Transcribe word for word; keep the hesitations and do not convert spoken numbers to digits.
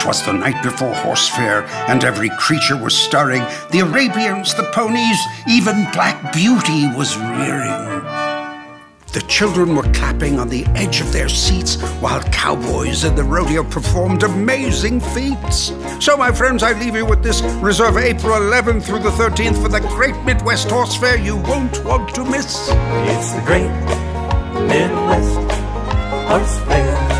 'Twas the night before horse fair, and every creature was stirring. The Arabians, the ponies, even Black Beauty was rearing. The children were clapping on the edge of their seats, while cowboys in the rodeo performed amazing feats. So, my friends, I leave you with this. Reserve April eleventh through the thirteenth for the Great Midwest Horse Fair you won't want to miss. It's the Great Midwest Horse Fair.